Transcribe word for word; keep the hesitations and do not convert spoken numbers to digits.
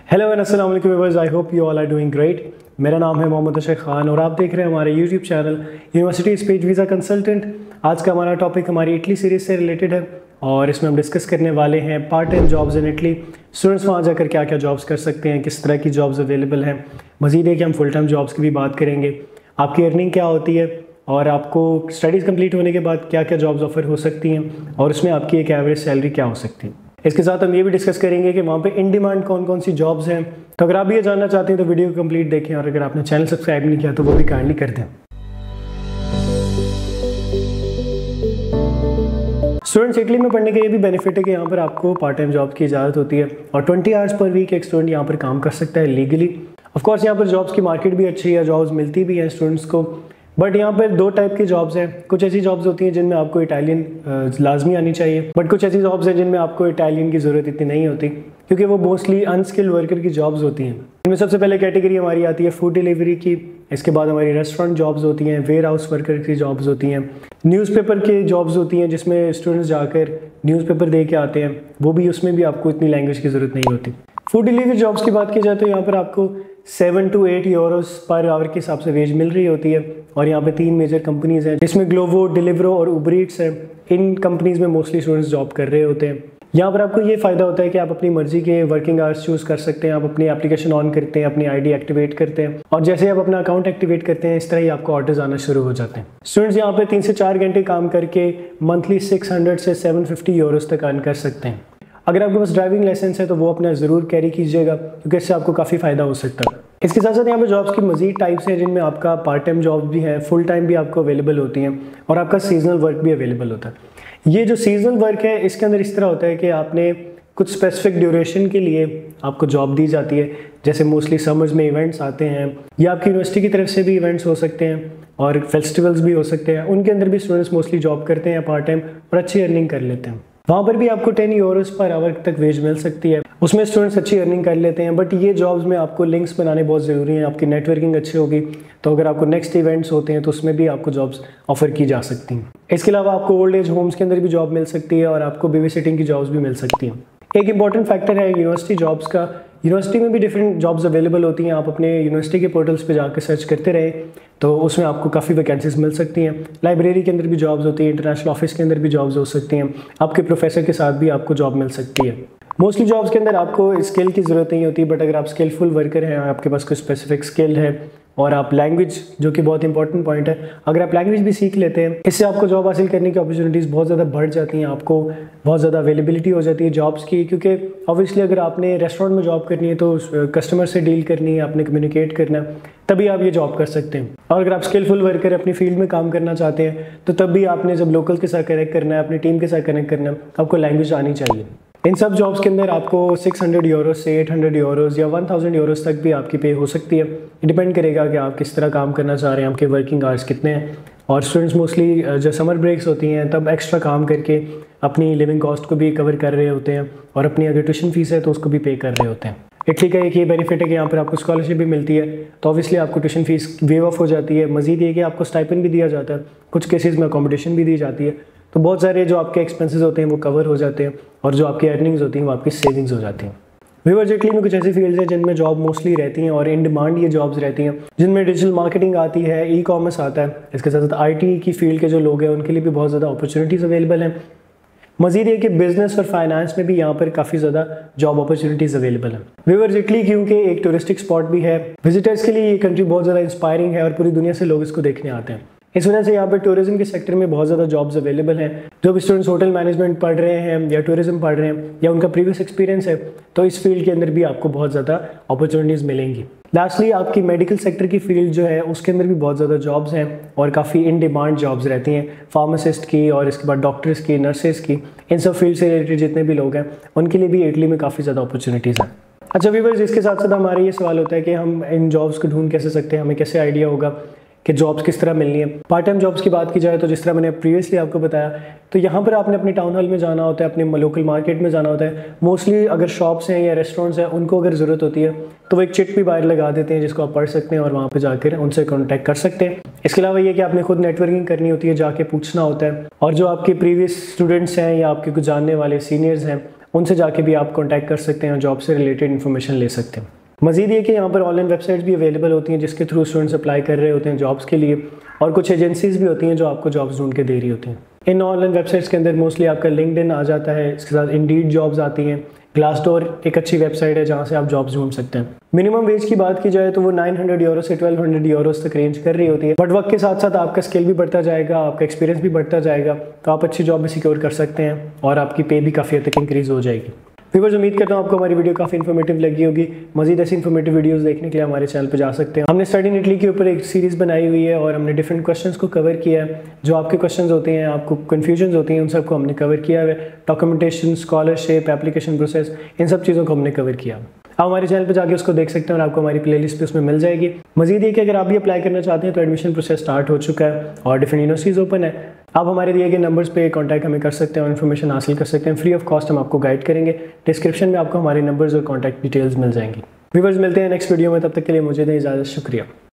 Hello and अस्सलाम वालेकुम viewers, I hope you all are doing great. मेरा नाम है मोहम्मद अशरफ खान और आप देख रहे हैं हमारे YouTube channel university space visa consultant. आज का हमारा टॉपिक हमारी इटली सीरीज़ से रिलेटेड है और इसमें हम डिस्कस करने वाले हैं part time jobs in Italy. Students वहाँ जाकर क्या क्या जॉब्स कर सकते हैं, किस तरह की जॉब्स अवेलेबल हैं। मज़ीद है कि हम फुल टाइम जॉब्स की भी बात करेंगे, आपकी अर्निंग क्या होती है और आपको स्टडीज़ कंप्लीट होने के बाद क्या क्या जॉब्स ऑफर हो सकती हैं और उसमें आपकी एक एवरेज सैलरी क्या हो सकती है। इसके साथ हम ये भी डिस्कस करेंगे कि वहाँ पे इन डिमांड कौन कौन सी जॉब्स हैं। तो अगर आप भी ये जानना चाहते हैं तो वीडियो को कंप्लीट देखें और अगर आपने चैनल सब्सक्राइब नहीं किया तो वो भी काइंडली कर दें। स्टूडेंट्स इटली में पढ़ने का ये भी बेनिफिट है कि यहाँ पर आपको पार्ट टाइम जॉब की इजाज़त होती है और ट्वेंटी आवर्स पर वीक एक स्टूडेंट यहाँ पर काम कर सकता है लीगली। ऑफ कोर्स यहाँ पर जॉब्स की मार्केट भी अच्छी है, जॉब्स मिलती भी हैं स्टूडेंट्स को। बट यहाँ पर दो टाइप की जॉब्स हैं। कुछ ऐसी जॉब्स होती हैं जिनमें आपको इटालियन लाजमी आनी चाहिए, बट कुछ ऐसी जॉब्स हैं जिनमें आपको इटालियन की ज़रूरत इतनी नहीं होती क्योंकि वो मोस्टली अनस्किल्ड वर्कर की जॉब्स होती हैं। इनमें सबसे पहले कैटेगरी हमारी आती है फूड डिलीवरी की। इसके बाद हमारी रेस्टोरेंट जॉब्स होती हैं, वेयर हाउस वर्कर की जॉब्स होती हैं, न्यूज़पेपर की जॉब्स होती हैं जिसमें स्टूडेंट्स जाकर न्यूज़पेपर दे के आते हैं, वो भी उसमें भी आपको इतनी लैंग्वेज की ज़रूरत नहीं होती। फूड डिलीवरी जॉब्स की बात की जाए तो यहाँ पर आपको seven to eight euros per hour के हिसाब से वेज मिल रही होती है और यहाँ पे तीन मेजर कंपनीज हैं जिसमें ग्लोवो, डिलीवरो और उबर ईट्स हैं। इन कंपनीज में मोस्टली स्टूडेंट्स जॉब कर रहे होते हैं। यहाँ पर आपको ये फ़ायदा होता है कि आप अपनी मर्जी के वर्किंग आवर्स चूज़ कर सकते हैं। आप अपनी एप्लीकेशन ऑन करते हैं, अपनी आईडी एक्टिवेट करते हैं और जैसे आप अपना अकाउंट एक्टिवेट करते हैं इस तरह ही आपको ऑर्डर्स आना शुरू हो जाते हैं। स्टूडेंट्स यहाँ पे तीन से चार घंटे काम करके मंथली सिक्स हंड्रेड से सेवन फिफ्टी यूरोस तक अर्न कर सकते हैं। अगर आपके पास ड्राइविंग लाइसेंस है तो वो अपना ज़रूर कैरी कीजिएगा क्योंकि इससे आपको काफ़ी फ़ायदा हो सकता है। इसके साथ साथ यहाँ पे जॉब्स की मज़ीद टाइप्स हैं जिनमें आपका पार्ट टाइम जॉब भी है, फुल टाइम भी आपको अवेलेबल होती हैं और आपका सीजनल वर्क भी अवेलेबल होता है। ये जो सीजनल वर्क है इसके अंदर इस तरह होता है कि आपने कुछ स्पेसिफिक ड्यूरेशन के लिए आपको जॉब दी जाती है। जैसे मोस्टली समर्स में इवेंट्स आते हैं या आपकी यूनिवर्सिटी की तरफ से भी इवेंट्स हो सकते हैं और फेस्टिवल्स भी हो सकते हैं, उनके अंदर भी स्टूडेंट्स मोस्टली जॉब करते हैं पार्ट टाइम और अच्छी अर्निंग कर लेते हैं। वहाँ पर भी आपको टेन यूरोस पर आवर तक वेज मिल सकती है, उसमें स्टूडेंट्स अच्छी अर्निंग कर लेते हैं। बट ये जॉब्स में आपको लिंक्स बनाने बहुत ज़रूरी हैं, आपकी नेटवर्किंग अच्छी होगी तो अगर आपको नेक्स्ट इवेंट्स होते हैं तो उसमें भी आपको जॉब्स ऑफर की जा सकती हैं। इसके अलावा आपको ओल्ड एज होम्स के अंदर भी जॉब मिल सकती है और आपको बेबी सिटिंग की जॉब्स भी मिल सकती हैं। एक इंपॉर्टेंट फैक्टर है यूनिवर्सिटी जॉब्स का। यूनिवर्सिटी में भी डिफरेंट जॉब्स अवेलेबल होती हैं। आप अपने यूनिवर्सिटी के पोर्टल्स पे जाकर सर्च करते रहें तो उसमें आपको काफ़ी वैकेंसीज मिल सकती हैं। लाइब्रेरी के अंदर भी जॉब्स होती हैं, इंटरनेशनल ऑफिस के अंदर भी जॉब्स हो सकती हैं, आपके प्रोफेसर के साथ भी आपको जॉब मिल सकती है। मोस्टली जॉब्स के अंदर आपको स्किल की ज़रूरत नहीं होती, बट अगर आप स्किलफुल वर्कर हैं, आपके पास कोई स्पेसिफिक स्किल है और आप लैंग्वेज, जो कि बहुत इंपॉर्टेंट पॉइंट है, अगर आप लैंग्वेज भी सीख लेते हैं इससे आपको जॉब हासिल करने की अपॉर्चुनिटीज़ बहुत ज़्यादा बढ़ जाती हैं। आपको बहुत ज़्यादा अवेलेबिलिटी हो जाती है जॉब्स की क्योंकि ऑब्वियसली अगर आपने रेस्टोरेंट में जॉब करनी है तो कस्टमर से डील करनी है, आपने कम्युनिकेट करना है, तभी आप ये जॉब कर सकते हैं। और अगर आप स्किलफुल वर्कर अपनी फील्ड में काम करना चाहते हैं तो तब भी आपने जब लोकल के साथ कनेक्ट करना है, अपनी टीम के साथ कनेक्ट करना है, आपको लैंग्वेज आनी चाहिए। इन सब जॉब्स के अंदर आपको सिक्स हंड्रेड यूरोस से एट हंड्रेड यूरोस या वन थाउजेंड यूरोस तक भी आपकी पे हो सकती है। डिपेंड करेगा कि आप किस तरह काम करना चाह रहे हैं, आपके वर्किंग आवर्स कितने हैं। और स्टूडेंट्स मोस्टली जब समर ब्रेक्स होती हैं तब एक्स्ट्रा काम करके अपनी लिविंग कॉस्ट को भी कवर कर रहे होते हैं और अपनी अगर ट्यूशन फीस है तो उसको भी पे कर रहे होते हैं। इटली का एक ये बेनिफिट है कि यहाँ पर आपको स्कॉलरशिप भी मिलती है तो ऑब्वियसली आपको ट्यूशन फीस वेव ऑफ हो जाती है। मज़ीद ये कि आपको स्टाइपेंड भी दिया जाता है, कुछ केसेस में अकोमोडेशन भी दी जाती है, तो बहुत सारे जो आपके एक्सपेंसेस होते हैं वो कवर हो जाते हैं और जो आपकी अर्निंग्स होती हैं वो आपकी सेविंग्स हो जाती हैं। व्यूअर्स, इटली में कुछ ऐसी फील्ड्स हैं जिनमें जॉब मोस्टली रहती हैं और इन डिमांड ये जॉब्स रहती हैं, जिनमें डिजिटल मार्केटिंग आती है, ई कॉमर्स आता है। इसके साथ साथ आईटी की फील्ड के जो लोग हैं उनके लिए भी बहुत ज़्यादा अपॉर्चुनिटीज़ अवेलेबल हैं। मज़ीद ये कि बिजनेस और फाइनेंस में भी यहाँ पर काफ़ी ज़्यादा जॉब अपॉर्चुनिटीज़ अवेलेबल हैं। व्यूअर्स, इटली क्योंकि एक टूरिस्टिक स्पॉट भी है, विजिटर्स के लिए ये कंट्री बहुत ज़्यादा इंस्पायरिंग है और पूरी दुनिया से लोग इसको देखने आते हैं। इस वजह से यहाँ पर टूरिज्म के सेक्टर में बहुत ज़्यादा जॉब्स अवेलेबल हैं। जो भी स्टूडेंट्स होटल मैनेजमेंट पढ़ रहे हैं या टूरिज्म पढ़ रहे हैं या उनका प्रीवियस एक्सपीरियंस है तो इस फील्ड के अंदर भी आपको बहुत ज़्यादा अपॉर्चुनिटीज़ मिलेंगी। लास्टली आपकी मेडिकल सेक्टर की फील्ड जो है उसके अंदर भी बहुत ज़्यादा जॉब्स हैं और काफ़ी इन डिमांड जॉब्स रहती हैं, फार्मासिस्ट की और इसके बाद डॉक्टर्स की, नर्सेज की, इन सब फील्ड से रिलेटेड जितने भी लोग हैं उनके लिए भी इटली में काफ़ी ज़्यादा अपॉर्चुनिटीज़ हैं। अच्छा व्यूअर्स, इसके साथ साथ हमारा ये सवाल होता है कि हम इन जॉब्स को ढूंढ कैसे सकते हैं, हमें कैसे आइडिया होगा कि जॉब्स किस तरह मिलनी है। पार्ट टाइम जॉब्स की बात की जाए तो जिस तरह मैंने प्रीवियसली आपको बताया तो यहाँ पर आपने अपनी टाउन हॉल में जाना होता है, अपने लोकल मार्केट में जाना होता है। मोस्टली अगर शॉप्स हैं या रेस्टोरेंट्स हैं उनको अगर ज़रूरत होती है तो वो एक चिट भी बाहर लगा देते हैं जिसको आप पढ़ सकते हैं और वहाँ पर जाकर उनसे कॉन्टैक्ट कर सकते हैं। इसके अलावा ये कि आपने खुद नेटवर्किंग करनी होती है, जाके पूछना होता है और जो आपके प्रीवियस स्टूडेंट्स हैं या आपके कुछ जानने वाले सीनियर्स हैं उनसे जाके भी आप कॉन्टैक्ट कर सकते हैं और जॉब से रिलेटेड इन्फॉर्मेशन ले सकते हैं। मज़ीद ये कि यहाँ पर ऑनलाइन वेबसाइट्स भी अवेलेबल होती हैं जिसके थ्रू स्टूडेंट्स अप्लाई कर रहे होते हैं जॉब्स के लिए, और कुछ एजेंसीज भी होती हैं जो आपको जॉब्स ढूंढ के दे रही होती हैं। इन ऑनलाइन वेबसाइट्स के अंदर मोस्टली आपका लिंक्डइन आ जाता है, इसके साथ इंडीड जॉब्स आती हैं। ग्लासडोर एक अच्छी वेबसाइट है जहाँ से आप जॉब्स ढूंढ सकते हैं। मिनिमम वेज की बात की जाए तो वो नौ सौ यूरो से बारह सौ यूरोस तक रेंज कर रही होती है, बट वक्त के साथ साथ आपका स्किल भी बढ़ता जाएगा, आपका एक्सपीरियंस भी बढ़ता जाएगा, तो आप अच्छी जॉब भी सिक्योर कर सकते हैं और आपकी पे भी काफ़ी हद तक इंक्रीज़ हो जाएगी। व्यूअर्स, उम्मीद करता हूँ आपको हमारी वीडियो काफ़ी इन्फॉर्मेटिव लगी होगी। मजीद ऐसी इन्फॉर्मेटिव वीडियोस देखने के लिए हमारे चैनल पर जा सकते हैं। हमने स्टडी इन इटली के ऊपर एक सीरीज़ बनाई हुई है और हमने डिफरेंट क्वेश्चंस को कवर किया है। जो आपके क्वेश्चंस होते हैं, आपको कन्फ्यूजन होती हैं, उन सबको हमने कवर किया है। डॉक्यूमेंटेशन, स्कॉलरशिप, एप्लीकेशन प्रोसेस, इन सब चीज़ों को हमने कवर किया। आप हमारे चैनल पर जाके उसको देख सकते हैं और आपको हमारी प्लेलिस्ट पे उसमें मिल जाएगी। मजीद ये कि अगर आप भी अप्लाई करना चाहते हैं तो एडमिशन प्रोसेस स्टार्ट हो चुका है और डिफरेंट यूनिवर्सिटीज़ ओपन है। आप हमारे दिए गए नंबर्स पे कांटेक्ट हमें कर सकते हैं और इन्फॉर्मेशन हासिल कर सकते हैं। फ्री ऑफ कॉस्ट हम आपको गाइड करेंगे। डिस्क्रिप्शन में आपको हमारे नंबर्स और कॉन्टैक्ट डिटेल्स मिल जाएंगी। व्यूअर्स, मिलते हैं नेक्स्ट वीडियो में, तब तक के लिए मुझे दें इजाज़त। शुक्रिया।